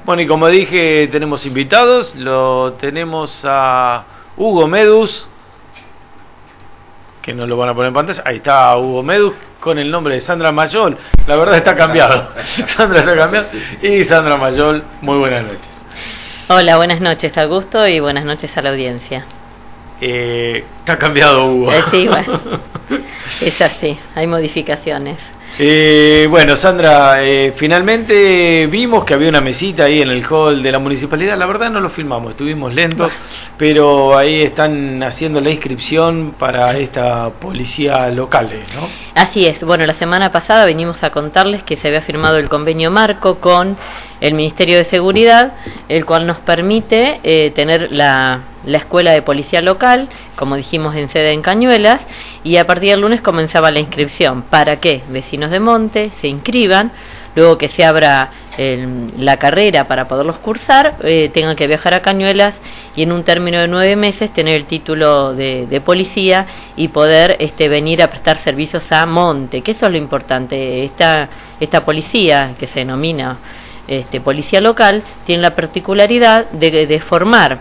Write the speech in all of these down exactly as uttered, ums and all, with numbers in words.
Bueno, y como dije, tenemos invitados. Lo tenemos a Hugo Medus, que nos lo van a poner en pantalla. Ahí está Hugo Medus con el nombre de Sandra Mayol. La verdad está cambiado. Sandra está cambiada. Y Sandra Mayol, muy buenas noches. Hola, buenas noches, Augusto, y buenas noches a la audiencia. Eh, está cambiado, Hugo. Eh, sí, bueno, es así, hay modificaciones. Eh, bueno, Sandra, eh, finalmente vimos que había una mesita ahí en el hall de la municipalidad. La verdad no lo filmamos, estuvimos lentos, pero ahí están haciendo la inscripción para esta policía local, ¿no? Así es. Bueno, la semana pasada venimos a contarles que se había firmado el convenio marco con el Ministerio de Seguridad, el cual nos permite eh, tener la, la escuela de policía local, como dijimos, en sede en Cañuelas, y a partir del lunes comenzaba la inscripción para que vecinos de Monte se inscriban, luego que se abra el, la carrera para poderlos cursar, eh, tengan que viajar a Cañuelas y en un término de nueve meses tener el título de, de policía y poder este, venir a prestar servicios a Monte, que eso es lo importante. Esta, esta policía que se denomina Este, policía local tiene la particularidad de, de formar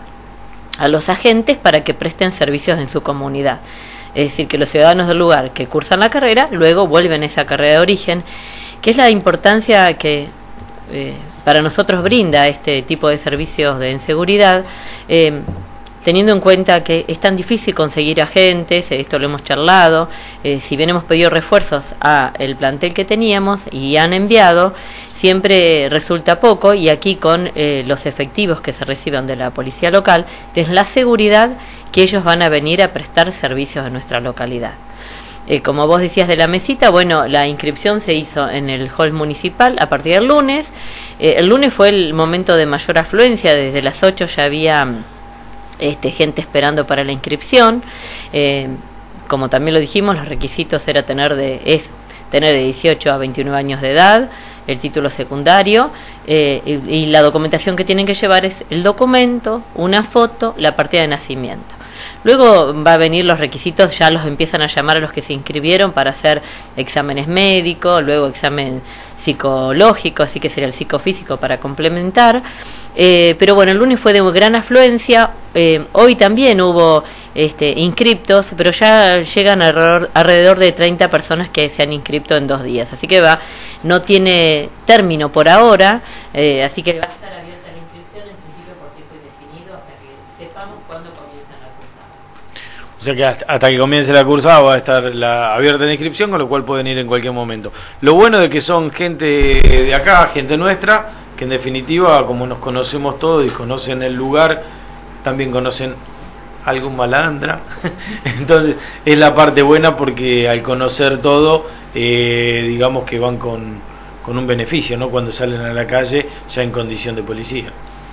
a los agentes para que presten servicios en su comunidad. Es decir, que los ciudadanos del lugar que cursan la carrera luego vuelven a esa carrera de origen, que es la importancia que eh, para nosotros brinda este tipo de servicios de seguridad, eh, teniendo en cuenta que es tan difícil conseguir agentes. Esto lo hemos charlado, eh, si bien hemos pedido refuerzos a el plantel que teníamos y han enviado, siempre resulta poco, y aquí con eh, los efectivos que se reciban de la policía local, tienes la seguridad que ellos van a venir a prestar servicios en nuestra localidad. Eh, como vos decías de la mesita, bueno, la inscripción se hizo en el hall municipal a partir del lunes. Eh, el lunes fue el momento de mayor afluencia, desde las ocho ya había Este, gente esperando para la inscripción. Eh, como también lo dijimos, los requisitos era tener de es tener de dieciocho a veintinueve años de edad, el título secundario, eh, y, y la documentación que tienen que llevar es el documento, una foto, la partida de nacimiento. Luego va a venir los requisitos, ya los empiezan a llamar a los que se inscribieron para hacer exámenes médicos, luego examen psicológico, así que sería el psicofísico para complementar. Eh, pero bueno, el lunes fue de gran afluencia, eh, hoy también hubo este, inscriptos, pero ya llegan alrededor, alrededor de treinta personas que se han inscripto en dos días, así que va, no tiene término por ahora, eh, así que va a estar abierta la inscripción en principio por tiempo indefinido hasta que sepamos cuándo comienzan la cursada. O sea que hasta, hasta que comience la cursada va a estar la, abierta la inscripción, con lo cual pueden ir en cualquier momento. Lo bueno de que son gente de acá, gente nuestra, que en definitiva, como nos conocemos todos y conocen el lugar, también conocen algún malandra. Entonces es la parte buena, porque al conocer todo, eh, digamos que van con, con un beneficio, ¿no? Cuando salen a la calle ya en condición de policía.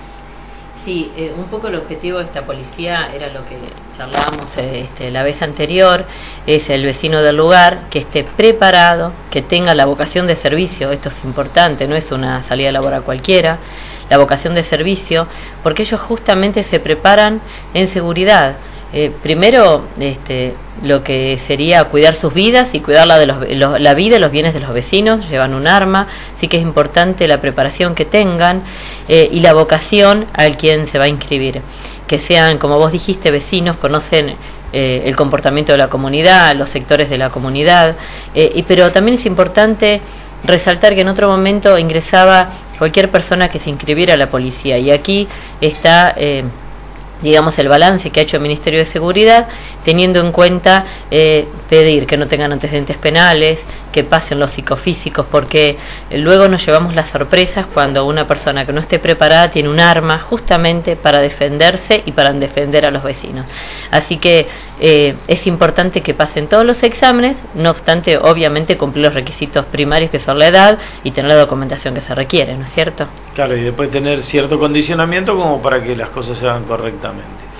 Sí, eh, un poco el objetivo de esta policía era lo que charlábamos este, la vez anterior, es el vecino del lugar que esté preparado, que tenga la vocación de servicio. Esto es importante, no es una salida laboral cualquiera, la vocación de servicio, porque ellos justamente se preparan en seguridad. Eh, primero, este, lo que sería cuidar sus vidas y cuidar la, de los, los, la vida y los bienes de los vecinos, llevan un arma, sí que es importante la preparación que tengan eh, y la vocación al quien se va a inscribir. Que sean, como vos dijiste, vecinos, conocen eh, el comportamiento de la comunidad, los sectores de la comunidad, eh, y, pero también es importante resaltar que en otro momento ingresaba cualquier persona que se inscribiera a la policía, y aquí está Eh, digamos el balance que ha hecho el Ministerio de Seguridad, teniendo en cuenta eh, pedir que no tengan antecedentes penales, que pasen los psicofísicos, porque luego nos llevamos las sorpresas cuando una persona que no esté preparada tiene un arma justamente para defenderse y para defender a los vecinos. Así que eh, es importante que pasen todos los exámenes, no obstante, obviamente cumplir los requisitos primarios, que son la edad y tener la documentación que se requiere, ¿no es cierto? Claro, y después tener cierto condicionamiento como para que las cosas se hagan correctamente.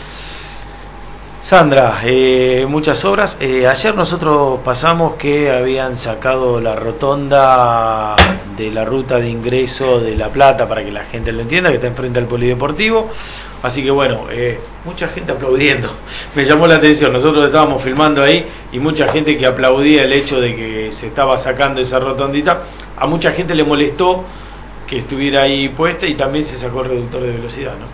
Sandra, eh, muchas obras. Eh, ayer nosotros pasamos que habían sacado la rotonda de la ruta de ingreso de La Plata, para que la gente lo entienda, que está enfrente al polideportivo. Así que bueno, eh, mucha gente aplaudiendo. Me llamó la atención, nosotros estábamos filmando ahí y mucha gente que aplaudía el hecho de que se estaba sacando esa rotondita. A mucha gente le molestó que estuviera ahí puesta, y también se sacó el reductor de velocidad, ¿no?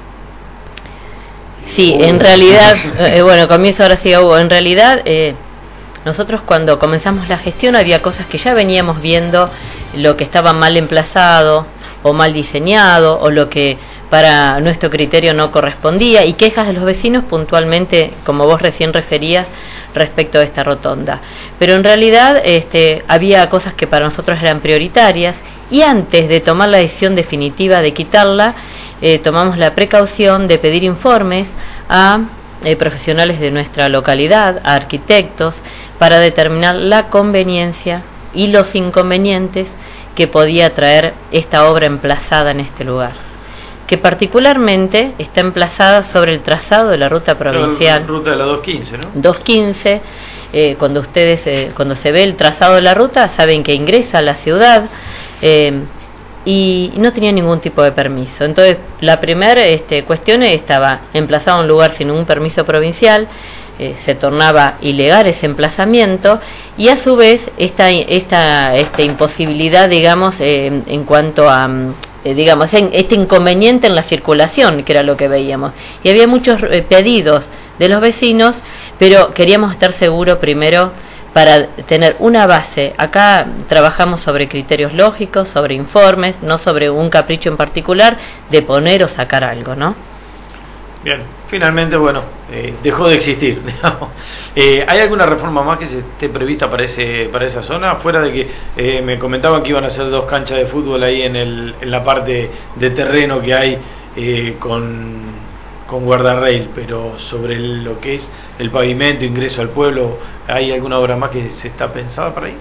Sí, uh. en realidad, eh, bueno, comienzo ahora sí, Hugo, en realidad eh, nosotros cuando comenzamos la gestión había cosas que ya veníamos viendo, lo que estaba mal emplazado o mal diseñado, o lo que para nuestro criterio no correspondía, y quejas de los vecinos puntualmente, como vos recién referías, respecto a esta rotonda. Pero en realidad este, había cosas que para nosotros eran prioritarias, y antes de tomar la decisión definitiva de quitarla, eh, tomamos la precaución de pedir informes a eh, profesionales de nuestra localidad, a arquitectos, para determinar la conveniencia y los inconvenientes que podía traer esta obra emplazada en este lugar, que particularmente está emplazada sobre el trazado de la ruta provincial. La ruta de la doscientos quince, ¿no? doscientos quince, eh, cuando ustedes, eh, cuando se ve el trazado de la ruta, saben que ingresa a la ciudad, eh, y no tenía ningún tipo de permiso. Entonces, la primera este, cuestión estaba emplazado en un lugar sin ningún permiso provincial, eh, se tornaba ilegal ese emplazamiento, y a su vez esta, esta, esta imposibilidad, digamos, eh, en cuanto a... Eh, digamos, este inconveniente en la circulación, que era lo que veíamos. Y había muchos eh, pedidos de los vecinos, pero queríamos estar seguros primero para tener una base. Acá trabajamos sobre criterios lógicos, sobre informes, no sobre un capricho en particular de poner o sacar algo, ¿no? Bien, finalmente, bueno, eh, dejó de existir, digamos. Eh, ¿Hay alguna reforma más que se esté prevista para ese para esa zona? Fuera de que eh, me comentaban que iban a hacer dos canchas de fútbol ahí en, el, en la parte de terreno que hay eh, con, con guardarrail, pero sobre el, lo que es el pavimento, ingreso al pueblo, ¿hay alguna obra más que se está pensada para ahí?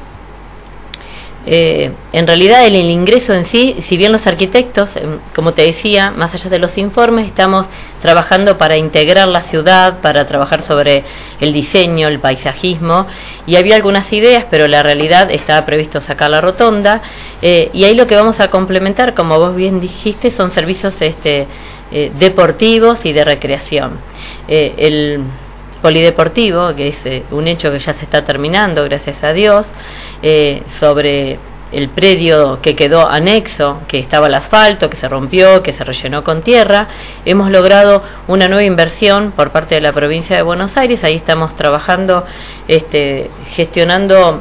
Eh, en realidad el, el ingreso en sí, si bien los arquitectos, eh, como te decía, más allá de los informes, estamos trabajando para integrar la ciudad, para trabajar sobre el diseño, el paisajismo, y había algunas ideas, pero la realidad estaba previsto sacar la rotonda, eh, y ahí lo que vamos a complementar, como vos bien dijiste, son servicios este, eh, deportivos y de recreación. Eh, el polideportivo, que es eh, un hecho que ya se está terminando, gracias a Dios, eh, sobre el predio que quedó anexo, que estaba el asfalto, que se rompió, que se rellenó con tierra. Hemos logrado una nueva inversión por parte de la provincia de Buenos Aires. Ahí estamos trabajando, este, gestionando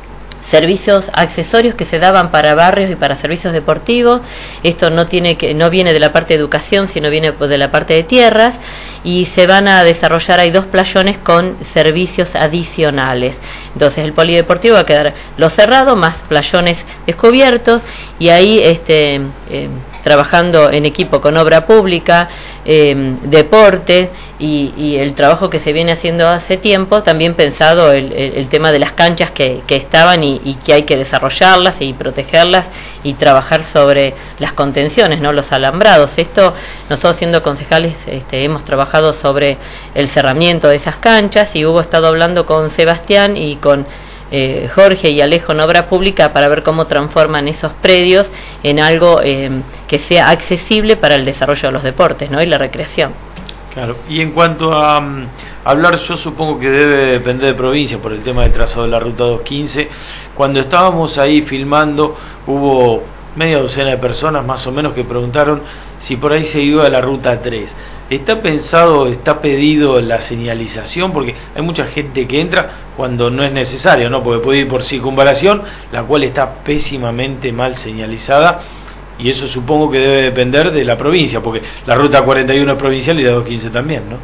servicios accesorios que se daban para barrios y para servicios deportivos. Esto no tiene que no viene de la parte de educación, sino viene de la parte de tierras, y se van a desarrollar, hay dos playones con servicios adicionales. Entonces el polideportivo va a quedar lo cerrado más playones descubiertos, y ahí este eh, trabajando en equipo con obra pública, eh, deporte y, y el trabajo que se viene haciendo hace tiempo, también pensado el, el, el tema de las canchas que, que estaban y, y que hay que desarrollarlas y protegerlas y trabajar sobre las contenciones, no los alambrados. Esto, nosotros siendo concejales este, hemos trabajado sobre el cerramiento de esas canchas, y Hugo ha estado hablando con Sebastián y con Eh, Jorge y Alejo en obra pública para ver cómo transforman esos predios en algo eh, que sea accesible para el desarrollo de los deportes, ¿no? Y la recreación. Claro, y en cuanto a um, hablar, yo supongo que debe depender de provincia por el tema del trazado de la ruta doscientos quince. Cuando estábamos ahí filmando, hubo media docena de personas más o menos que preguntaron si por ahí se iba a la ruta tres. ¿Está pensado, está pedido la señalización? Porque hay mucha gente que entra cuando no es necesario, ¿no? Porque puede ir por circunvalación, la cual está pésimamente mal señalizada, y eso supongo que debe depender de la provincia, porque la ruta cuarenta y uno es provincial y la doscientos quince también, ¿no?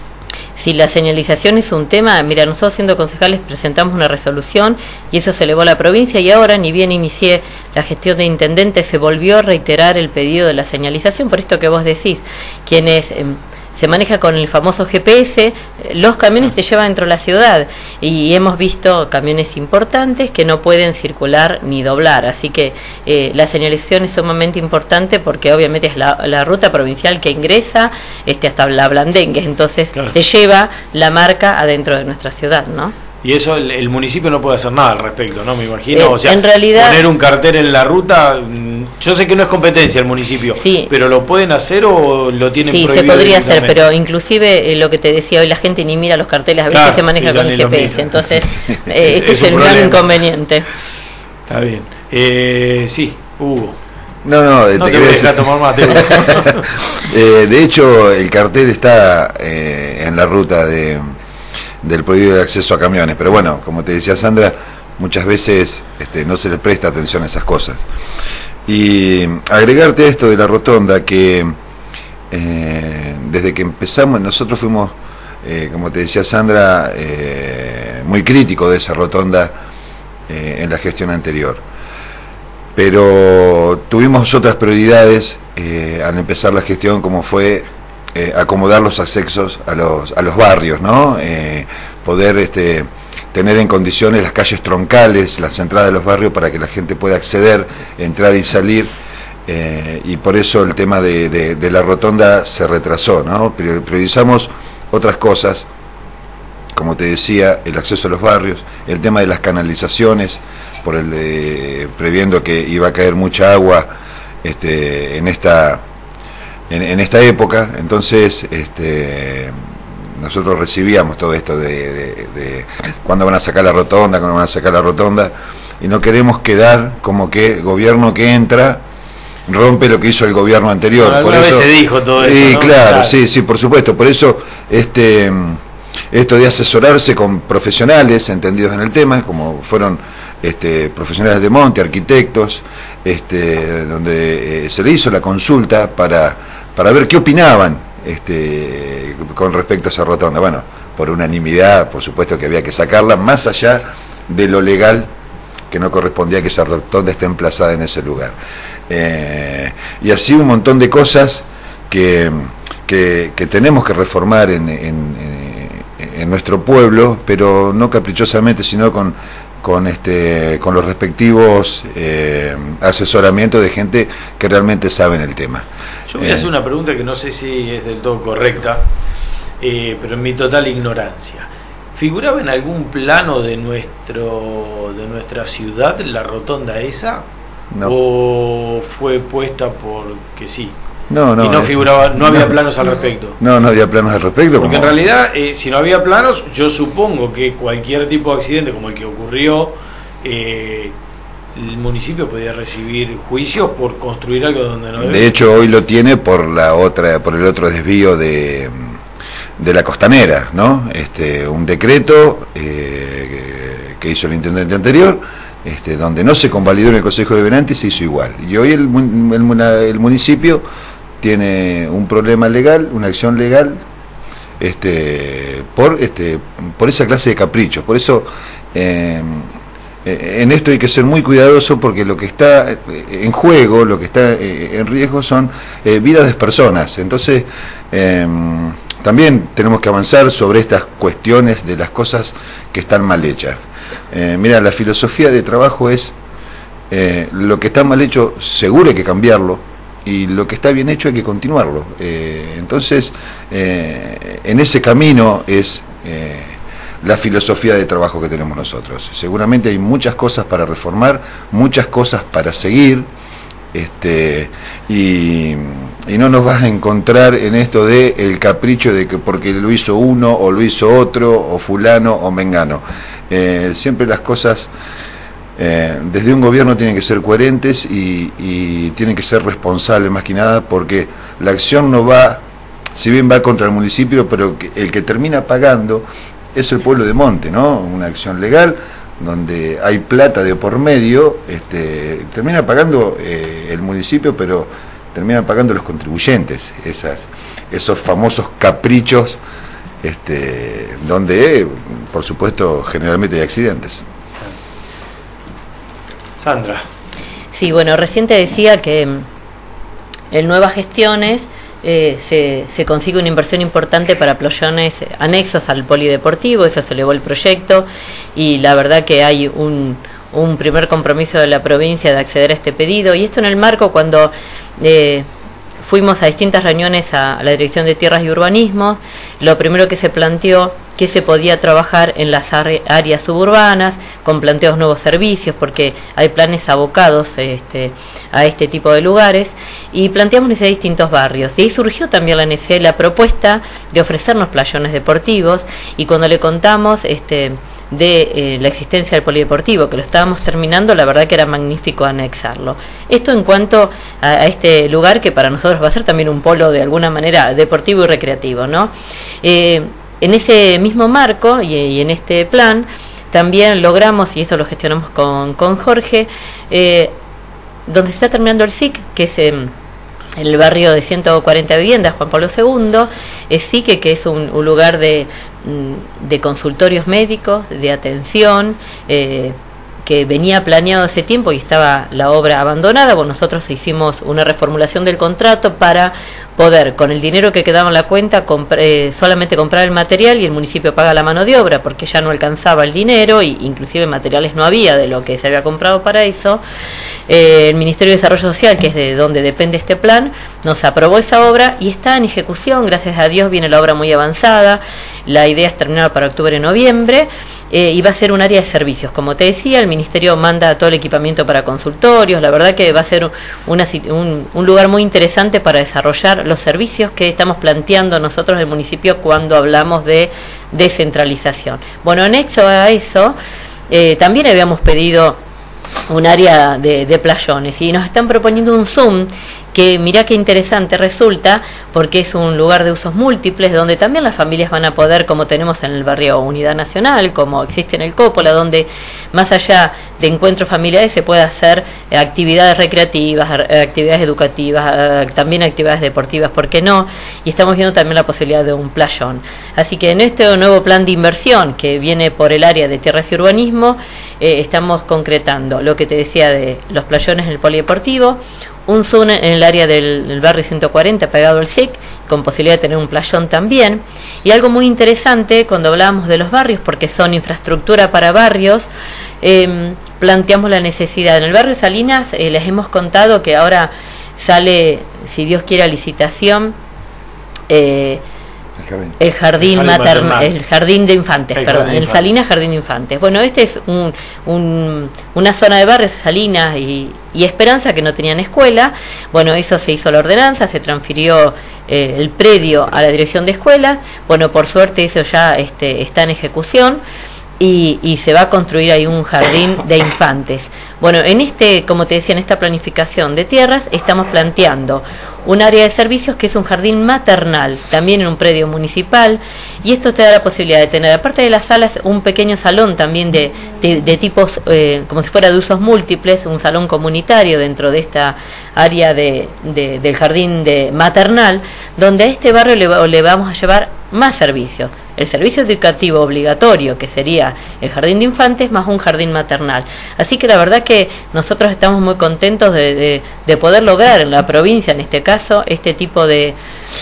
Si la señalización es un tema, mira, nosotros siendo concejales presentamos una resolución y eso se elevó a la provincia, y ahora, ni bien inicié la gestión de intendente, se volvió a reiterar el pedido de la señalización, por esto que vos decís, quienes eh, se maneja con el famoso G P S, los camiones te llevan dentro de la ciudad, y hemos visto camiones importantes que no pueden circular ni doblar, así que eh, la señalización es sumamente importante, porque obviamente es la, la ruta provincial que ingresa este, hasta la Blandengue, entonces claro, te lleva la marca adentro de nuestra ciudad, ¿no? Y eso el, el municipio no puede hacer nada al respecto, ¿no? Me imagino. Eh, o sea, en realidad, poner un cartel en la ruta, yo sé que no es competencia el municipio, sí, pero ¿lo pueden hacer o lo tienen sí, prohibido? Sí, se podría hacer, pero inclusive eh, lo que te decía hoy, la gente ni mira los carteles, a veces claro, se maneja sí, con el G P S, entonces eh, este es, es el gran inconveniente. Está bien. Eh, sí, Hugo. No, no, no te, te voy a dejar tomar mate. eh, de hecho, el cartel está eh, en la ruta de, del prohibido de acceso a camiones, pero bueno, como te decía Sandra, muchas veces este, no se le presta atención a esas cosas. Y agregarte a esto de la rotonda, que eh, desde que empezamos, nosotros fuimos, eh, como te decía Sandra, eh, muy críticos de esa rotonda eh, en la gestión anterior. Pero tuvimos otras prioridades eh, al empezar la gestión, como fue eh, acomodar los accesos a los, a los barrios, ¿no? Eh, poder este, tener en condiciones las calles troncales, las entradas de los barrios para que la gente pueda acceder, entrar y salir, eh, y por eso el tema de, de, de la rotonda se retrasó, ¿no? Priorizamos otras cosas, como te decía, el acceso a los barrios, el tema de las canalizaciones, por el de, previendo que iba a caer mucha agua este, en esta en, en esta época. Entonces este, nosotros recibíamos todo esto de, de, de cuándo van a sacar la rotonda, cuándo van a sacar la rotonda, y no queremos quedar como que gobierno que entra rompe lo que hizo el gobierno anterior. Bueno, por alguna eso, vez se dijo todo eso, y ¿no? claro, Claro. sí, sí, por supuesto. Por eso este esto de asesorarse con profesionales entendidos en el tema, como fueron este, profesionales de monte, arquitectos, este, donde eh, se le hizo la consulta para, para ver qué opinaban este, con respecto a esa rotonda. Bueno, por unanimidad, por supuesto que había que sacarla, más allá de lo legal, que no correspondía que esa rotonda esté emplazada en ese lugar. Eh, y así un montón de cosas que, que, que tenemos que reformar en, en, en en nuestro pueblo, pero no caprichosamente, sino con, con, este, con los respectivos eh, asesoramientos de gente que realmente saben el tema. Yo voy a hacer una pregunta que no sé si es del todo correcta, eh, pero en mi total ignorancia. ¿Figuraba en algún plano de nuestro de nuestra ciudad la rotonda esa? No. ¿O fue puesta porque sí? No, no, y no es, figuraba, no había no, planos al respecto. No, no había planos al respecto. Porque como... en realidad, eh, si no había planos, yo supongo que cualquier tipo de accidente como el que ocurrió, eh, el municipio podía recibir juicios por construir algo donde no debe. De hecho, hoy lo tiene por la otra, por el otro desvío de, de la costanera, ¿no? Este, un decreto eh, que hizo el intendente anterior, este, donde no se convalidó en el Consejo Deliberante y se hizo igual. Y hoy el, el, el municipio tiene un problema legal, una acción legal, este, por, este, por esa clase de caprichos. Por eso eh, en esto hay que ser muy cuidadoso, porque lo que está en juego, lo que está en riesgo son eh, vidas de personas. Entonces eh, también tenemos que avanzar sobre estas cuestiones de las cosas que están mal hechas. Eh, mira, la filosofía de trabajo es eh, lo que está mal hecho seguro hay que cambiarlo, y lo que está bien hecho hay que continuarlo. Eh, entonces, eh, en ese camino es eh, la filosofía de trabajo que tenemos nosotros. Seguramente hay muchas cosas para reformar, muchas cosas para seguir, este, y, y no nos vas a encontrar en esto de el capricho de que porque lo hizo uno o lo hizo otro, o fulano o mengano. Eh, siempre las cosas Eh, desde un gobierno tienen que ser coherentes y, y tienen que ser responsables más que nada, porque la acción no va, si bien va contra el municipio, pero que, el que termina pagando es el pueblo de Monte, ¿no? Una acción legal donde hay plata de por medio, este, termina pagando eh, el municipio, pero terminan pagando los contribuyentes, esas, esos famosos caprichos, este, donde, por supuesto, generalmente hay accidentes. Sandra. Sí, bueno, recién te decía que en Nuevas Gestiones eh, se, se consigue una inversión importante para pabellones anexos al polideportivo, eso se elevó el proyecto, y la verdad que hay un, un primer compromiso de la provincia de acceder a este pedido, y esto en el marco cuando eh, fuimos a distintas reuniones a, a la Dirección de Tierras y Urbanismo. Lo primero que se planteó que se podía trabajar en las áreas suburbanas con planteos nuevos servicios, porque hay planes abocados este, a este tipo de lugares, y planteamos necesidad de distintos barrios. Y ahí surgió también la necesidad, la propuesta de ofrecernos playones deportivos, y cuando le contamos, este, de eh, la existencia del polideportivo, que lo estábamos terminando, la verdad que era magnífico anexarlo. Esto en cuanto a, a este lugar que para nosotros va a ser también un polo de alguna manera deportivo y recreativo, ¿no? Eh, en ese mismo marco y, y en este plan también logramos, y esto lo gestionamos con, con Jorge, eh, donde se está terminando el S I C, que es eh, el barrio de ciento cuarenta viviendas, Juan Pablo segundo, es S I C, que es un, un lugar de, de consultorios médicos, de atención, eh, que venía planeado hace tiempo y estaba la obra abandonada. Bueno, nosotros hicimos una reformulación del contrato para poder, con el dinero que quedaba en la cuenta, eh, solamente comprar el material y el municipio paga la mano de obra, porque ya no alcanzaba el dinero, y inclusive materiales no había de lo que se había comprado para eso. Eh, el Ministerio de Desarrollo Social, que es de donde depende este plan, nos aprobó esa obra y está en ejecución. Gracias a Dios viene la obra muy avanzada. La idea es terminar para octubre-noviembre, eh, y va a ser un área de servicios. Como te decía, el Ministerio manda todo el equipamiento para consultorios. La verdad que va a ser una, un, un lugar muy interesante para desarrollar los servicios que estamos planteando nosotros en el municipio cuando hablamos de descentralización. Bueno, anexo a eso, eh, también habíamos pedido un área de, de playones, y nos están proponiendo un Zoom que mirá qué interesante resulta, porque es un lugar de usos múltiples donde también las familias van a poder, como tenemos en el barrio Unidad Nacional, como existe en el Coppola, donde más allá de encuentros familiares se puede hacer actividades recreativas, actividades educativas, también actividades deportivas, ¿por qué no? Y estamos viendo también la posibilidad de un playón. Así que en este nuevo plan de inversión que viene por el área de tierras y urbanismo, eh, estamos concretando lo que te decía de los playones en el polideportivo, un Zoom en el área del, del barrio ciento cuarenta pegado al S I C, con posibilidad de tener un playón también. Y algo muy interesante cuando hablábamos de los barrios, porque son infraestructura para barrios, eh, planteamos la necesidad. En el barrio Salinas eh, les hemos contado que ahora sale, si Dios quiere, a licitación eh, el jardín, el jardín, el jardín maternal, el jardín de infantes, el perdón, el Salinas Jardín de Infantes. Bueno, este es un, un, una zona de barrios, Salinas y, y Esperanza, que no tenían escuela. Bueno, eso se hizo la ordenanza, se transfirió eh, el predio a la dirección de escuelas. Bueno, por suerte eso ya este, está en ejecución. Y, y se va a construir ahí un jardín de infantes. Bueno, en este, como te decía, en esta planificación de tierras estamos planteando un área de servicios que es un jardín maternal, también en un predio municipal, y esto te da la posibilidad de tener, aparte de las salas, un pequeño salón también de, de, de tipos, eh, como si fuera de usos múltiples, un salón comunitario dentro de esta área de, de, del jardín de maternal, donde a este barrio le, le vamos a llevar más servicios. El servicio educativo obligatorio, que sería el jardín de infantes, más un jardín maternal. Así que la verdad que nosotros estamos muy contentos de, de, de poder lograr en la provincia, en este caso, este tipo de,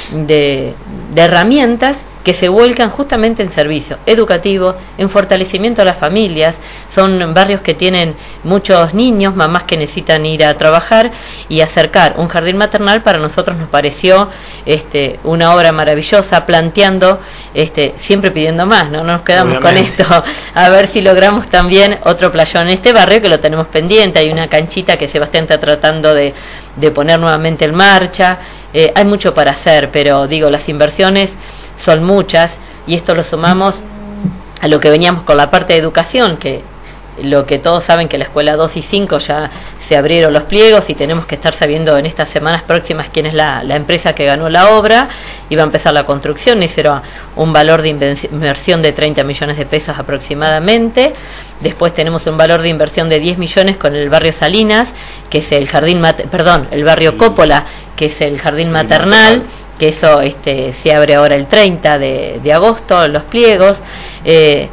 de, de herramientas que se vuelcan justamente en servicio educativo, en fortalecimiento a las familias. Son barrios que tienen muchos niños, mamás que necesitan ir a trabajar, y acercar un jardín maternal para nosotros nos pareció este, una obra maravillosa, planteando, este, siempre pidiendo más, no, no nos quedamos Obviamente. con esto, a ver si logramos también otro playón en este barrio, que lo tenemos pendiente. Hay una canchita que Sebastián está tratando de, de poner nuevamente en marcha. Eh, hay mucho para hacer, pero digo, las inversiones son muchas, y esto lo sumamos a lo que veníamos con la parte de educación, que lo que todos saben, que la escuela dos y cinco ya se abrieron los pliegos, y tenemos que estar sabiendo en estas semanas próximas quién es la, la empresa que ganó la obra y va a empezar la construcción. Ese era un valor de inversión de treinta millones de pesos aproximadamente. Después tenemos un valor de inversión de diez millones con el barrio Salinas, que es el jardín, perdón, el barrio Coppola, que es el jardín maternal, que eso este, se abre ahora el treinta de, de agosto, los pliegos, eh,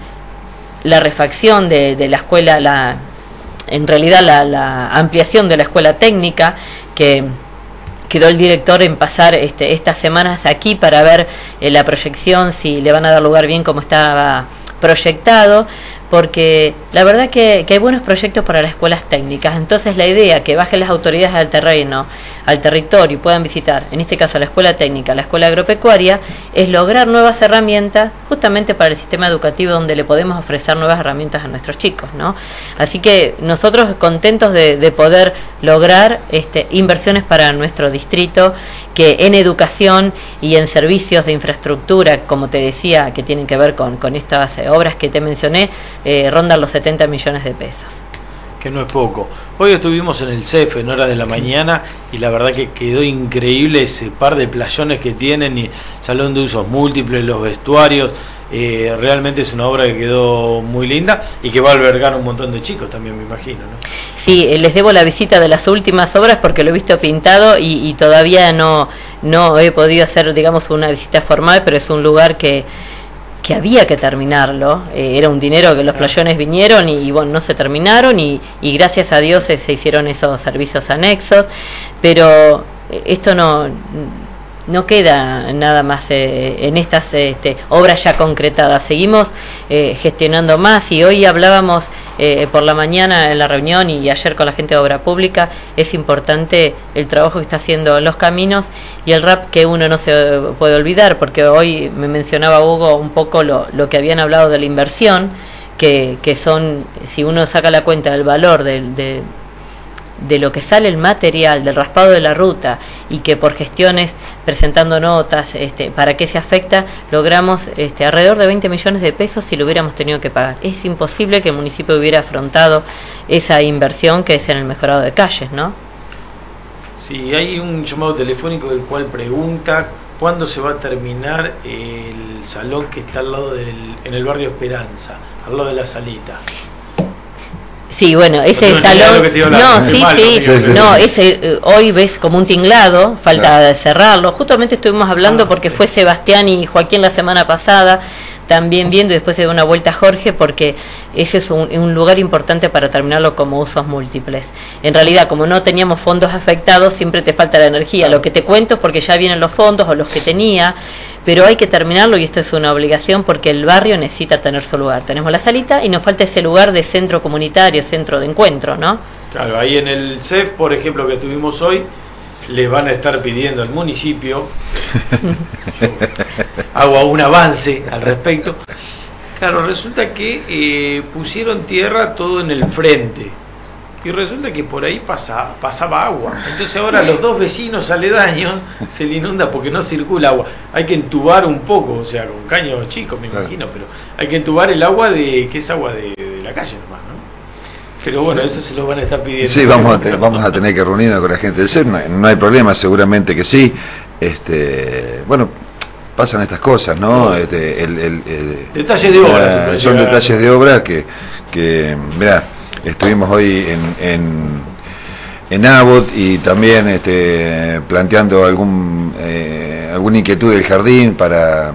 la refacción de, de la escuela, la, en realidad la, la ampliación de la escuela técnica, que quedó el director en pasar este, estas semanas aquí para ver eh, la proyección, si le van a dar lugar bien como estaba proyectado, porque la verdad que, que hay buenos proyectos para las escuelas técnicas. Entonces la idea que bajen las autoridades al terreno, al territorio, y puedan visitar, en este caso la escuela técnica, la escuela agropecuaria, es lograr nuevas herramientas justamente para el sistema educativo, donde le podemos ofrecer nuevas herramientas a nuestros chicos, ¿no? Así que nosotros contentos de, de poder lograr este, inversiones para nuestro distrito, que en educación y en servicios de infraestructura, como te decía, que tienen que ver con, con estas obras que te mencioné, eh, rondan los setenta millones de pesos. Que no es poco. Hoy estuvimos en el C E F en horas de la mañana y la verdad que quedó increíble ese par de playones que tienen y salón de usos múltiples, los vestuarios. Eh, realmente es una obra que quedó muy linda y que va a albergar un montón de chicos también, me imagino, ¿no? Sí, les debo la visita de las últimas obras porque lo he visto pintado y, y todavía no, no he podido hacer, digamos, una visita formal, pero es un lugar que que había que terminarlo, eh, era un dinero que los playones vinieron y, y bueno, no se terminaron y, y gracias a Dios se, se hicieron esos servicios anexos, pero esto no, no queda nada más eh, en estas este, obras ya concretadas, seguimos eh, gestionando más y hoy hablábamos eh, por la mañana en la reunión y ayer con la gente de Obra Pública, es importante el trabajo que está haciendo los caminos y el R A P que uno no se puede olvidar, porque hoy me mencionaba Hugo un poco lo, lo que habían hablado de la inversión, que, que son, si uno saca la cuenta del valor del, de, de lo que sale el material, del raspado de la ruta, y que por gestiones, presentando notas, este, para qué se afecta, logramos este, alrededor de veinte millones de pesos si lo hubiéramos tenido que pagar. Es imposible que el municipio hubiera afrontado esa inversión que es en el mejorado de calles, ¿no? Sí, hay un llamado telefónico del cual pregunta cuándo se va a terminar el salón que está al lado del, en el barrio Esperanza, al lado de la salita. Sí, bueno, ese no salón, no, sí, mal, sí, sí, no, ese eh, hoy ves como un tinglado, falta claro. de cerrarlo. Justamente estuvimos hablando ah, porque sí. fue Sebastián y Joaquín la semana pasada, también viendo y después se dio una vuelta a Jorge porque ese es un, un lugar importante para terminarlo como usos múltiples. En realidad, como no teníamos fondos afectados, siempre te falta la energía. Lo que te cuento es porque ya vienen los fondos o los que tenía, pero hay que terminarlo y esto es una obligación porque el barrio necesita tener su lugar. Tenemos la salita y nos falta ese lugar de centro comunitario, centro de encuentro, ¿no? Claro, ahí en el C E F, por ejemplo, que tuvimos hoy, le van a estar pidiendo al municipio yo hago un avance al respecto. Claro, resulta que eh, pusieron tierra todo en el frente y resulta que por ahí pasa, pasaba agua. Entonces ahora los dos vecinos aledaños se le inunda porque no circula agua. Hay que entubar un poco, o sea, con caños chicos me claro. imagino, pero hay que entubar el agua de que es agua de, de la calle nomás, ¿no? Pero bueno, eso se lo van a estar pidiendo. Sí, vamos a, te, vamos a tener que reunirnos con la gente del C E F, no, no hay problema, seguramente que sí. Este, bueno, pasan estas cosas, ¿no? Este, el, el, el, detalles de obra. Uh, son detalles de obra que, que mirá, estuvimos hoy en, en, en Abbott y también este, planteando algún eh, alguna inquietud del jardín para,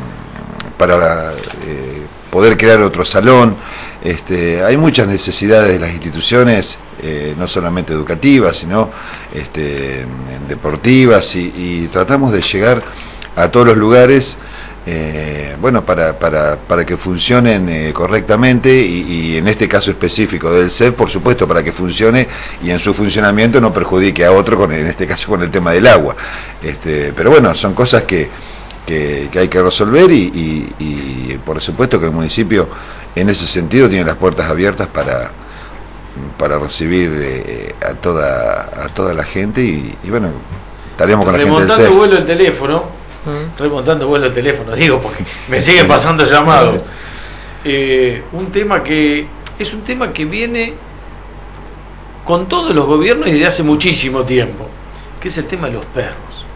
para eh, poder crear otro salón. Este, hay muchas necesidades de las instituciones, eh, no solamente educativas, sino este, deportivas, y, y tratamos de llegar a todos los lugares, eh, bueno, para, para, para que funcionen eh, correctamente, y, y en este caso específico del C E F, por supuesto, para que funcione y en su funcionamiento no perjudique a otro, con, en este caso con el tema del agua. Este, pero bueno, son cosas que, que, que hay que resolver y, y, y por supuesto que el municipio en ese sentido tiene las puertas abiertas para, para recibir eh, a, toda, a toda la gente y, y bueno, estaremos con la gente del C E F. Remontando vuelo el teléfono, ¿Mm? remontando vuelo el teléfono, digo, porque me siguen pasando llamados. Eh, un tema que es un tema que viene con todos los gobiernos y desde hace muchísimo tiempo, que es el tema de los perros.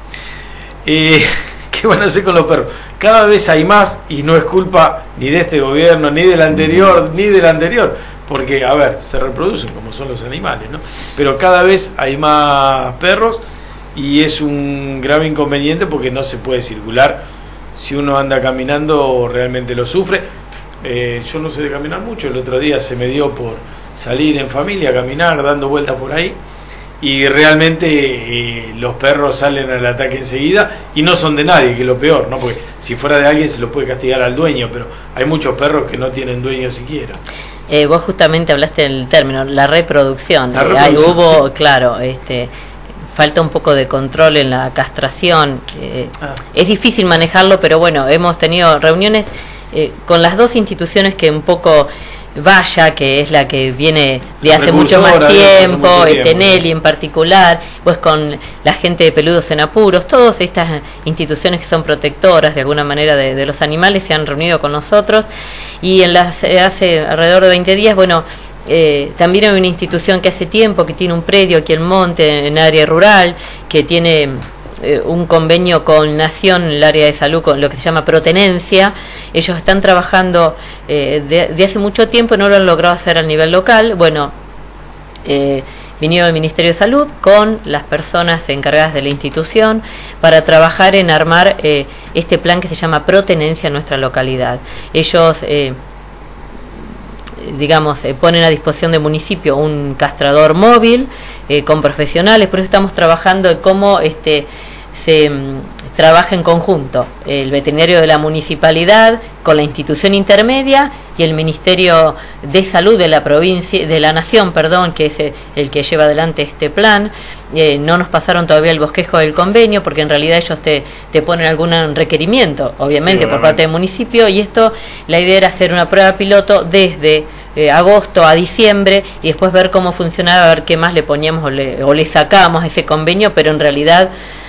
Eh, ¿Qué van a hacer con los perros? Cada vez hay más y no es culpa ni de este gobierno, ni del anterior, ni del anterior, porque, a ver, se reproducen como son los animales, ¿no? Pero cada vez hay más perros y es un grave inconveniente porque no se puede circular. Si uno anda caminando realmente lo sufre. Eh, yo no sé de caminar mucho, el otro día se me dio por salir en familia a caminar, dando vueltas por ahí, y realmente eh, los perros salen al ataque enseguida y no son de nadie, que es lo peor, ¿no? Porque si fuera de alguien se lo puede castigar al dueño, pero hay muchos perros que no tienen dueño siquiera. Eh, vos justamente hablaste del término, la reproducción. La reproducción. Eh, hubo, claro, este, falta un poco de control en la castración. Eh, ah. Es difícil manejarlo, pero bueno, hemos tenido reuniones eh, con las dos instituciones que un poco Valla, que es la que viene de hace mucho más tiempo, mucho tiempo. Teneli en particular, pues con la gente de Peludos en Apuros, todas estas instituciones que son protectoras de alguna manera de, de los animales se han reunido con nosotros, y en las hace alrededor de veinte días, bueno, eh, también hay una institución que hace tiempo, que tiene un predio aquí en Monte, en área rural, que tiene un convenio con Nación en el área de salud, con lo que se llama protenencia. Ellos están trabajando eh, de, de hace mucho tiempo, no lo han logrado hacer a nivel local. Bueno, eh, vinieron del Ministerio de Salud con las personas encargadas de la institución para trabajar en armar eh, este plan que se llama protenencia en nuestra localidad. Ellos eh, digamos, eh, ponen a disposición del municipio un castrador móvil eh, con profesionales. Por eso estamos trabajando en cómo este, se um, trabaja en conjunto el veterinario de la municipalidad con la institución intermedia y el Ministerio de Salud de la provincia, de la Nación, perdón, que es el que lleva adelante este plan. Eh, no nos pasaron todavía el bosquejo del convenio, porque en realidad ellos te, te ponen algún requerimiento, obviamente, sí, por parte del municipio, y esto, la idea era hacer una prueba piloto desde eh, agosto a diciembre, y después ver cómo funcionaba, a ver qué más le poníamos o le, o le sacábamos a ese convenio, pero en realidad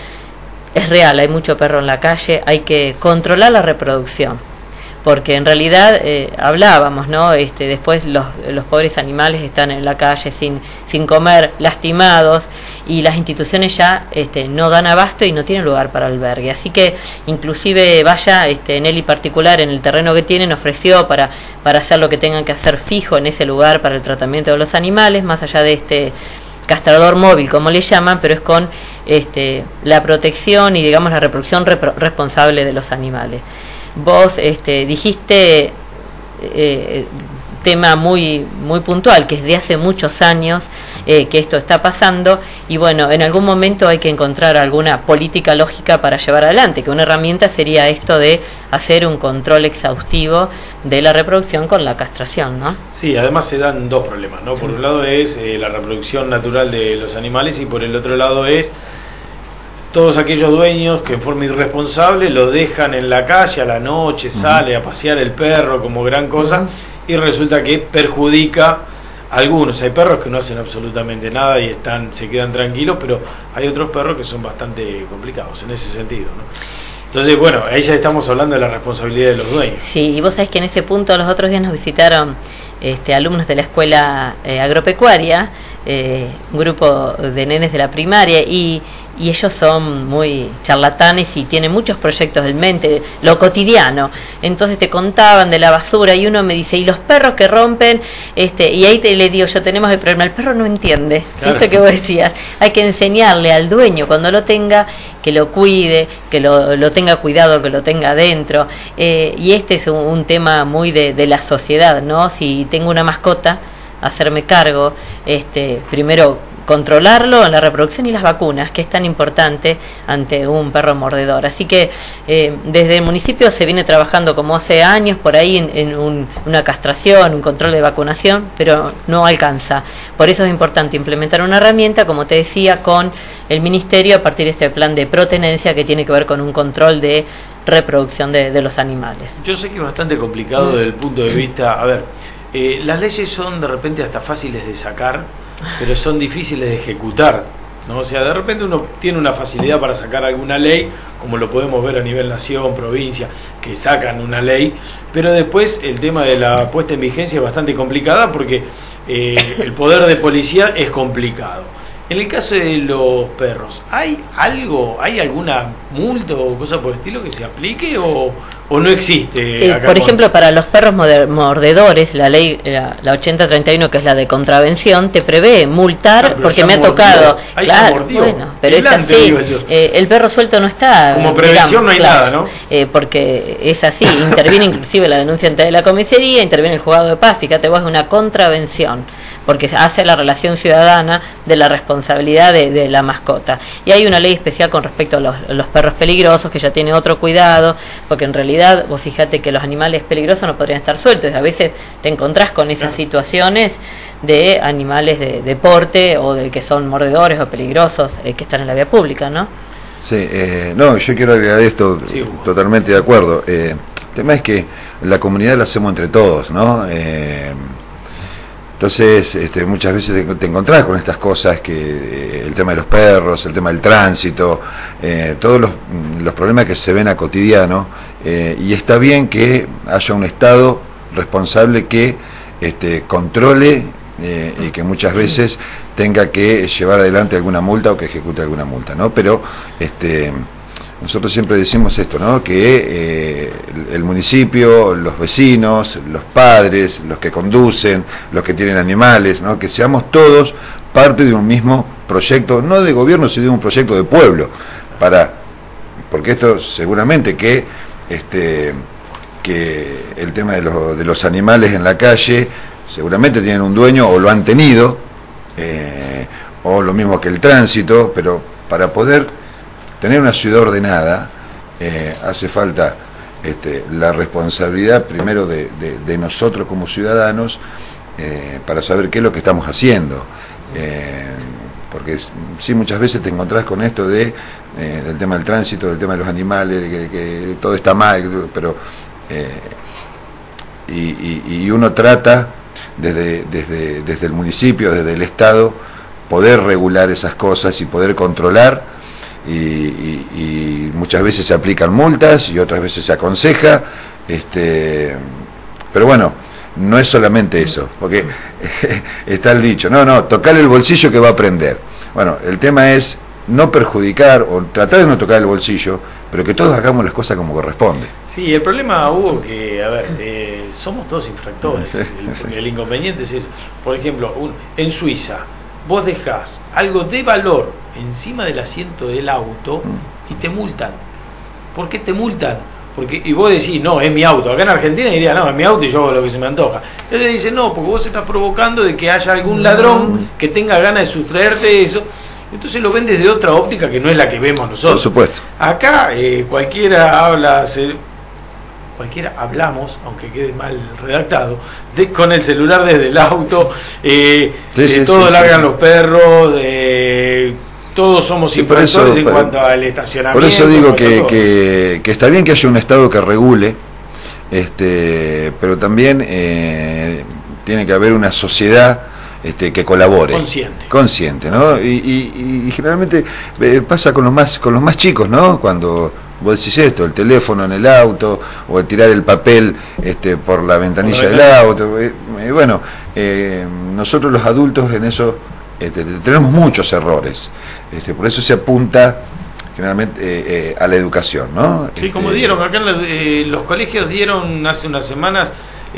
es real, hay mucho perro en la calle, hay que controlar la reproducción, porque en realidad eh, hablábamos, ¿no? Este, después los, los pobres animales están en la calle sin, sin comer, lastimados, y las instituciones ya este, no dan abasto y no tienen lugar para albergue. Así que inclusive Valla, este, en él y particular, en el terreno que tienen, ofreció para, para hacer lo que tengan que hacer fijo en ese lugar para el tratamiento de los animales, más allá de este castrador móvil, como le llaman, pero es con este, la protección y, digamos, la reproducción repro responsable de los animales. Vos este, dijiste eh, tema muy muy puntual, que es de hace muchos años eh, que esto está pasando, y bueno, en algún momento hay que encontrar alguna política lógica para llevar adelante, que una herramienta sería esto de hacer un control exhaustivo de la reproducción con la castración, ¿no? Sí, además se dan dos problemas, ¿no? Por un lado es eh, la reproducción natural de los animales, y por el otro lado es todos aquellos dueños que en forma irresponsable lo dejan en la calle a la noche, sale a pasear el perro como gran cosa, uh-huh. y resulta que perjudica a algunos. Hay perros que no hacen absolutamente nada y están, se quedan tranquilos, pero hay otros perros que son bastante complicados en ese sentido, ¿no? Entonces, bueno, ahí ya estamos hablando de la responsabilidad de los dueños. Sí, y vos sabés que en ese punto los otros días nos visitaron este, alumnos de la escuela eh, agropecuaria, eh, un grupo de nenes de la primaria, y y ellos son muy charlatanes y tienen muchos proyectos en mente, lo cotidiano. Entonces te contaban de la basura, y uno me dice, y los perros que rompen, este y ahí te le digo yo, tenemos el problema, el perro no entiende, claro. Esto que vos decías, hay que enseñarle al dueño cuando lo tenga, que lo cuide, que lo, lo tenga cuidado, que lo tenga adentro, eh, y este es un, un tema muy de, de la sociedad, ¿no? Si tengo una mascota, hacerme cargo, este primero controlarlo en la reproducción y las vacunas, que es tan importante ante un perro mordedor. Así que eh, desde el municipio se viene trabajando como hace años por ahí en, en un, una castración, un control de vacunación, pero no alcanza. Por eso es importante implementar una herramienta, como te decía, con el ministerio a partir de este plan de protenencia que tiene que ver con un control de reproducción de, de los animales. Yo sé que es bastante complicado desde el punto de vista, a ver, eh, las leyes son de repente hasta fáciles de sacar, pero son difíciles de ejecutar, ¿no? O sea, de repente uno tiene una facilidad para sacar alguna ley, como lo podemos ver a nivel nación, provincia, que sacan una ley, pero después el tema de la puesta en vigencia es bastante complicada, porque eh, el poder de policía es complicado. En el caso de los perros, ¿hay algo, hay alguna multa o cosa por el estilo que se aplique, o, o no existe? Eh, acá por con... ejemplo, para los perros mordedores, la ley, la, la ochenta treinta y uno, que es la de contravención, te prevé multar, ah, porque me ha mordió. tocado. Ahí claro, mordió. Bueno, pero es Delante, así. Eh, el perro suelto no está. Como prevención digamos, no hay claro, nada, ¿no? Eh, porque es así. Interviene inclusive la denuncia ante la comisaría, interviene el juzgado de paz. Fíjate vos, es una contravención, porque hace la relación ciudadana de la responsabilidad de, de la mascota. Y hay una ley especial con respecto a los, los perros peligrosos, que ya tiene otro cuidado, porque en realidad vos fíjate que los animales peligrosos no podrían estar sueltos, y a veces te encontrás con esas claro. situaciones de animales de deporte o de que son mordedores o peligrosos eh, que están en la vía pública, ¿no? Sí, eh, no, yo quiero agregar esto, sí, totalmente de acuerdo. Eh, el tema es que la comunidad la hacemos entre todos, ¿no? Eh, Entonces, este, muchas veces te, te encontrás con estas cosas, que eh, el tema de los perros, el tema del tránsito, eh, todos los, los problemas que se ven a cotidiano, eh, y está bien que haya un Estado responsable que este, controle eh, y que muchas veces tenga que llevar adelante alguna multa o que ejecute alguna multa, ¿no? Pero este, nosotros siempre decimos esto, ¿no? Que eh, el municipio, los vecinos, los padres, los que conducen, los que tienen animales, ¿no? Que seamos todos parte de un mismo proyecto, no de gobierno, sino de un proyecto de pueblo, para, porque esto seguramente que, este, que el tema de, lo, de los animales en la calle, seguramente tienen un dueño o lo han tenido, eh, o lo mismo que el tránsito, pero para poder tener una ciudad ordenada, eh, hace falta este, la responsabilidad primero de, de, de nosotros como ciudadanos, eh, para saber qué es lo que estamos haciendo. Eh, porque sí, muchas veces te encontrás con esto de, eh, del tema del tránsito, del tema de los animales, de que, de que todo está mal, pero eh, y, y, y uno trata desde, desde, desde el municipio, desde el Estado, poder regular esas cosas y poder controlar. Y, y, y muchas veces se aplican multas y otras veces se aconseja, este, pero bueno, no es solamente eso, porque está el dicho, no, no, tocarle el bolsillo que va a prender. Bueno, el tema es no perjudicar o tratar de no tocar el bolsillo, pero que todos hagamos las cosas como corresponde. Sí, el problema, Hugo, que, a ver, eh, somos todos infractores, Sí, el, sí. el inconveniente es eso. Por ejemplo, un, en Suiza, vos dejás algo de valor encima del asiento del auto y te multan. ¿Por qué te multan? Porque, y vos decís, no, es mi auto. Acá en Argentina diría, no, es mi auto y yo hago lo que se me antoja. Ellos dicen, no, porque vos estás provocando de que haya algún ladrón que tenga ganas de sustraerte eso. Entonces lo ven desde otra óptica que no es la que vemos nosotros. Por supuesto. Acá eh, cualquiera habla, se, cualquiera hablamos, aunque quede mal redactado, de, con el celular desde el auto, eh, Sí, de sí, todos sí, largan sí. los perros, de, todos somos Sí, por infractores eso- en por- cuanto al estacionamiento. Por eso digo en cuanto a que, todo. que, que está bien que haya un Estado que regule, este, pero también eh, tiene que haber una sociedad este, que colabore. Consciente. Consciente, ¿no? Y, y- y generalmente eh, pasa con los más con los más chicos, ¿no? Cuando vos decís esto, el teléfono en el auto, o el tirar el papel este, por la ventanilla Por la del ventana. auto. Eh, eh, bueno, eh, nosotros los adultos en eso este, tenemos muchos errores. Este, por eso se apunta generalmente eh, eh, a la educación, ¿no? Sí, como Este, dieron, acá en la- eh, los colegios dieron hace unas semanas,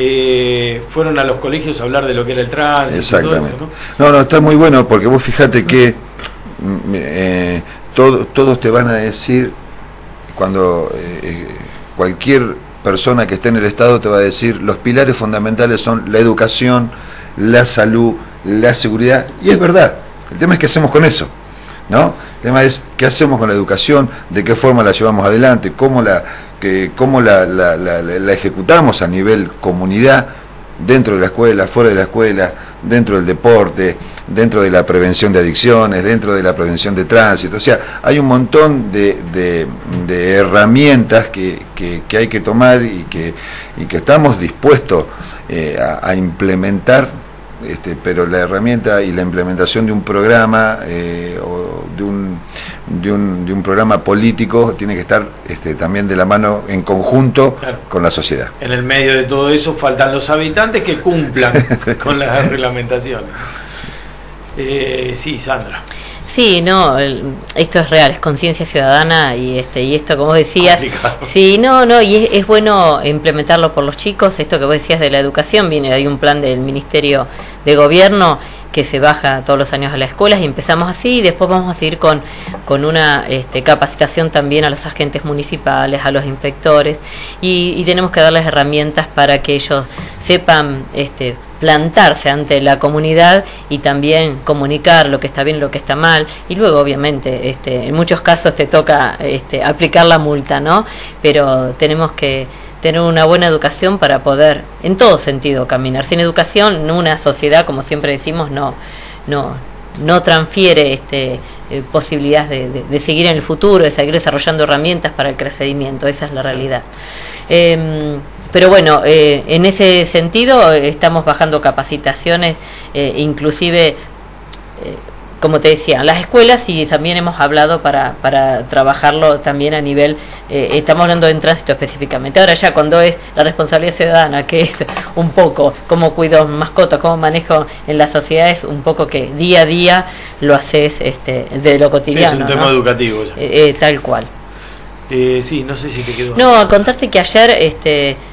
eh, fueron a los colegios a hablar de lo que era el tránsito. y todo Exactamente. eso, ¿no? No, no, está muy bueno porque vos fijate que mm, eh, todo- todos te van a decir, cuando eh, cualquier persona que esté en el Estado te va a decir, los pilares fundamentales son la educación, la salud, la seguridad, y es verdad. El tema es qué hacemos con eso, ¿no? El tema es qué hacemos con la educación, de qué forma la llevamos adelante, cómo la, que, cómo la, la, la, la ejecutamos a nivel comunidad, dentro de la escuela, fuera de la escuela, dentro del deporte, dentro de la prevención de adicciones, dentro de la prevención de tránsito. O sea, hay un montón de, de, de herramientas que, que, que hay que tomar y que, y que estamos dispuestos eh, a, a implementar, este, pero la herramienta y la implementación de un programa eh, o de un, de, un, de un programa político tiene que estar este, también de la mano en conjunto Claro. con la sociedad. En el medio de todo eso faltan los habitantes que cumplan con las reglamentaciones. Eh, sí, Sandra. Sí, no, el- esto es real, es conciencia ciudadana y este y esto como vos decías, Complicado. sí, no, no, y es, es bueno implementarlo por los chicos, esto que vos decías de la educación, viene, hay un plan del Ministerio de Gobierno que se baja todos los años a las escuelas y empezamos así y después vamos a seguir con, con una este, capacitación también a los agentes municipales, a los inspectores y, y tenemos que darles herramientas para que ellos sepan este, plantarse ante la comunidad y también comunicar lo que está bien, lo que está mal y luego obviamente este, en muchos casos te toca este, aplicar la multa, ¿no? Pero tenemos que tener una buena educación para poder en todo sentido caminar. Sin educación una sociedad, como siempre decimos, no no no transfiere este eh, posibilidades de, de, de seguir en el futuro, de seguir desarrollando herramientas para el crecimiento. Esa es la realidad. Eh, pero bueno, eh, en ese sentido eh, estamos bajando capacitaciones, eh, inclusive, eh, como te decía, las escuelas, y también hemos hablado para, para trabajarlo también a nivel, eh, estamos hablando en tránsito específicamente. Ahora ya cuando es la responsabilidad ciudadana, que es un poco cómo cuido mascotas, cómo manejo en la sociedad, es un poco que día a día lo haces este, de lo cotidiano. Sí, es un tema ¿no? educativo ya. Eh, eh, tal cual. Eh, sí, no sé si te quedó. No, a contarte que ayer este, eh,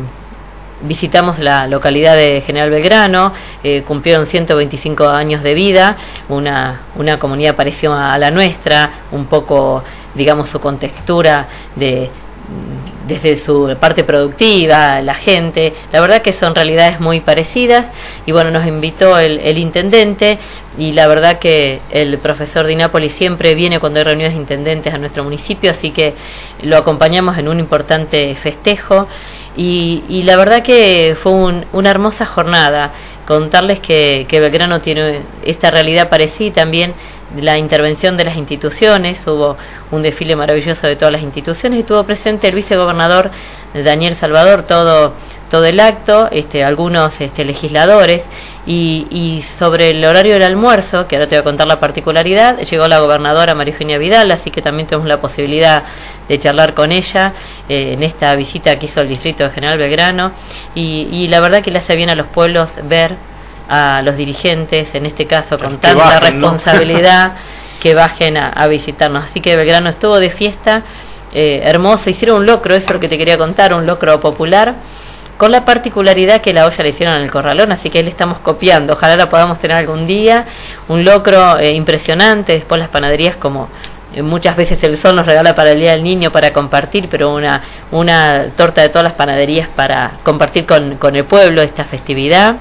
visitamos la localidad de General Belgrano, eh, cumplieron ciento veinticinco años de vida, una, una comunidad parecida a la nuestra, un poco, digamos, su contextura de desde su parte productiva, la gente, la verdad que son realidades muy parecidas, y bueno, nos invitó el, el intendente, y la verdad que el profesor Di Napoli siempre viene cuando hay reuniones de intendentes a nuestro municipio, así que lo acompañamos en un importante festejo, y, y la verdad que fue un, una hermosa jornada. Contarles que, que Belgrano tiene esta realidad parecida, y también la intervención de las instituciones. Hubo un desfile maravilloso de todas las instituciones, y estuvo presente el vicegobernador Daniel Salvador todo todo el acto, este, algunos este, legisladores, y, y sobre el horario del almuerzo, que ahora te voy a contar la particularidad, llegó la gobernadora María Eugenia Vidal, así que también tuvimos la posibilidad de charlar con ella eh, en esta visita que hizo el distrito de General Belgrano, y, y la verdad que le hace bien a los pueblos ver a los dirigentes, en este caso con que tanta bajen, responsabilidad, ¿no? que bajen a, a visitarnos. Así que Belgrano estuvo de fiesta, eh, hermoso, hicieron un locro, eso es lo que te quería contar, un locro popular, con la particularidad que la olla la hicieron en el Corralón, así que ahí le estamos copiando, ojalá la podamos tener algún día, un locro eh, impresionante. Después las panaderías, como eh, muchas veces el Sol nos regala para el Día del Niño para compartir, pero una, una torta de todas las panaderías para compartir con, con el pueblo esta festividad.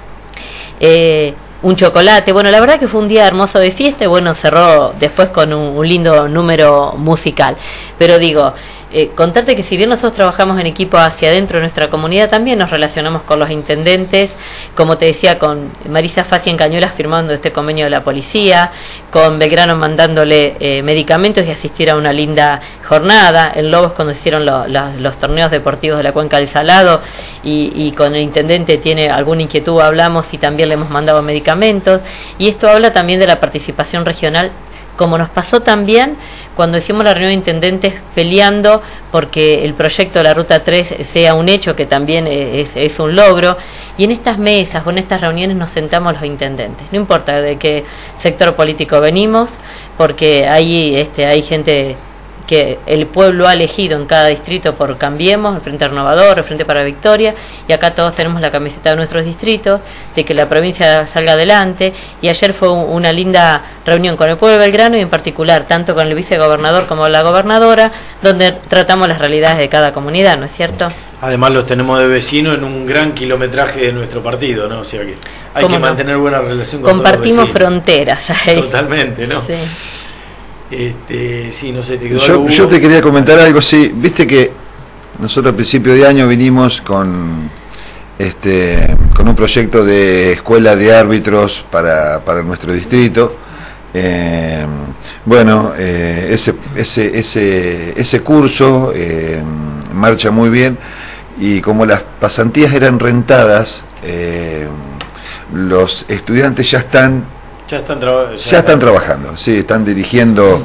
Eh, un chocolate, bueno, la verdad que fue un día hermoso de fiesta, y bueno, cerró después con un, un lindo número musical, pero digo, eh, contarte que si bien nosotros trabajamos en equipo hacia adentro de nuestra comunidad, también nos relacionamos con los intendentes, como te decía, con Marisa Fassi en Cañuelas firmando este convenio de la policía, con Belgrano mandándole eh, medicamentos y asistir a una linda jornada, en Lobos cuando hicieron lo, lo, los torneos deportivos de la Cuenca del Salado, y, y con el intendente tiene alguna inquietud, hablamos y también le hemos mandado medicamentos, y esto habla también de la participación regional, como nos pasó también cuando hicimos la reunión de intendentes peleando porque el proyecto de la Ruta tres sea un hecho, que también es, es un logro, y en estas mesas o en estas reuniones nos sentamos los intendentes, no importa de qué sector político venimos, porque ahí este, hay gente que el pueblo ha elegido en cada distrito por Cambiemos, el Frente Renovador, el Frente para Victoria, y acá todos tenemos la camiseta de nuestros distritos, de que la provincia salga adelante, y ayer fue una linda reunión con el pueblo de Belgrano, y en particular tanto con el vicegobernador como la gobernadora, donde tratamos las realidades de cada comunidad, ¿no es cierto? Además los tenemos de vecinos en un gran kilometraje de nuestro partido, ¿no? O sea que hay que mantener no? buena relación con Compartimos todos los vecinos. Fronteras ahí. Totalmente, ¿no? Sí. Este, sí, no sé, te quedó yo, algo, yo te quería comentar algo, sí, viste que nosotros a principio de año vinimos con este con un proyecto de escuela de árbitros para, para nuestro distrito. Eh, bueno, eh, ese, ese, ese, ese curso eh, marcha muy bien, y como las pasantías eran rentadas, eh, los estudiantes ya están Ya están, traba ya ya están trabajando, sí, están dirigiendo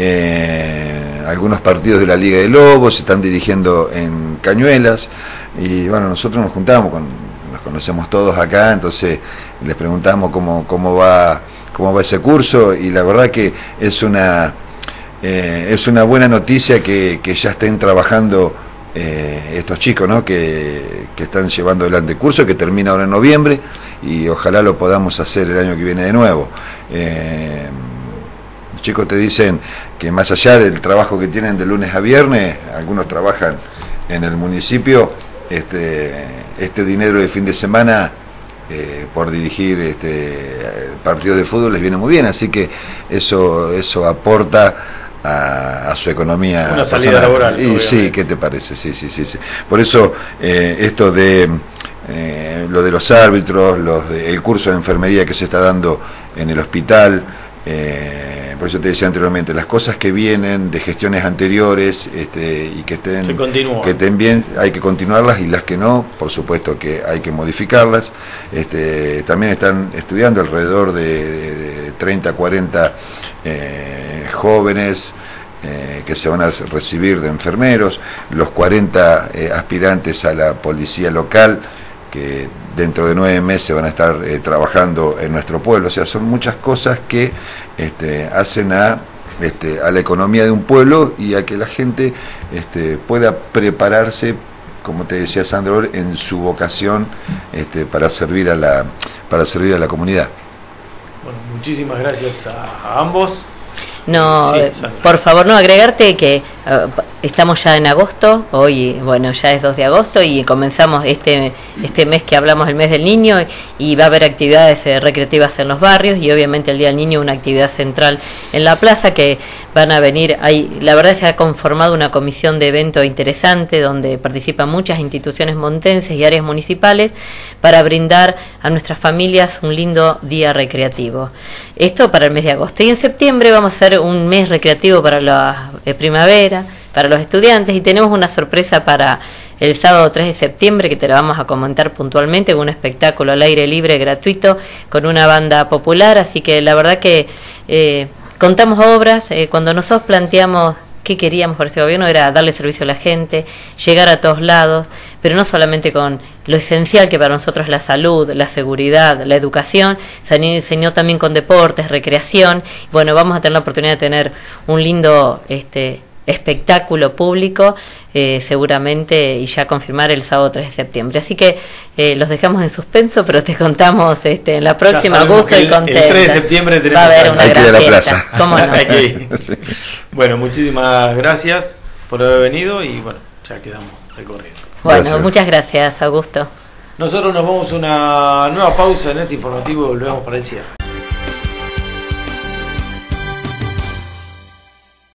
eh, algunos partidos de la Liga de Lobos, están dirigiendo en Cañuelas, y bueno, nosotros nos juntamos, con, nos conocemos todos acá, entonces les preguntamos cómo, cómo va cómo va ese curso, y la verdad que es una eh, es una buena noticia que, que ya estén trabajando eh, estos chicos, ¿no? que, que están llevando adelante el curso, que termina ahora en noviembre, y ojalá lo podamos hacer el año que viene de nuevo. Eh, los chicos te dicen que más allá del trabajo que tienen de lunes a viernes, algunos trabajan en el municipio, este, este dinero de fin de semana eh, por dirigir este, partidos de fútbol les viene muy bien, así que eso, eso aporta a, a su economía. Una salida laboral. Y obviamente. Sí, ¿qué te parece? Sí, sí, sí, sí. Por eso eh, esto de Eh, lo de los árbitros, los de, el curso de enfermería que se está dando en el hospital, Eh, por eso te decía anteriormente, las cosas que vienen de gestiones anteriores este, y que estén, que estén bien, hay que continuarlas, y las que no, por supuesto que hay que modificarlas. Este, también están estudiando alrededor de, de, de treinta, cuarenta eh, jóvenes eh, que se van a recibir de enfermeros, los cuarenta eh, aspirantes a la policía local, que dentro de nueve meses van a estar eh, trabajando en nuestro pueblo. O sea, son muchas cosas que este, hacen a, este, a la economía de un pueblo y a que la gente este, pueda prepararse, como te decía Sandro, en su vocación este, para servir a la, para servir a la comunidad. Bueno, muchísimas gracias a, a ambos. No, sí, por favor, no, agregarte que uh, estamos ya en agosto, hoy, bueno, ya es dos de agosto y comenzamos este este mes que hablamos, el mes del niño, y va a haber actividades eh, recreativas en los barrios, y obviamente el Día del Niño una actividad central en la plaza, que van a venir, hay, la verdad se ha conformado una comisión de evento interesante donde participan muchas instituciones montenses y áreas municipales para brindar a nuestras familias un lindo día recreativo. Esto para el mes de agosto, y en septiembre vamos a hacer un mes recreativo para la eh, primavera, para los estudiantes, y tenemos una sorpresa para el sábado tres de septiembre que te la vamos a comentar puntualmente, con un espectáculo al aire libre gratuito con una banda popular. Así que la verdad que eh, contamos obras, eh, cuando nosotros planteamos qué queríamos para este gobierno era darle servicio a la gente, llegar a todos lados, pero no solamente con lo esencial que para nosotros es la salud, la seguridad, la educación, sino también con deportes, recreación. Bueno, vamos a tener la oportunidad de tener un lindo este espectáculo público eh, seguramente, y ya confirmar el sábado tres de septiembre. Así que eh, los dejamos en suspenso, pero te contamos este, en la próxima. Gusto y contenta. El tres de septiembre tenemos Va a haber una hay gran que ir a la fiesta. plaza. ¿Cómo no? Hay que ir. Sí. Bueno, muchísimas gracias por haber venido y bueno, ya quedamos de corrido. Bueno, Gracias. Muchas gracias, Augusto. Nosotros nos vamos a una nueva pausa en este informativo y volvemos para el cierre.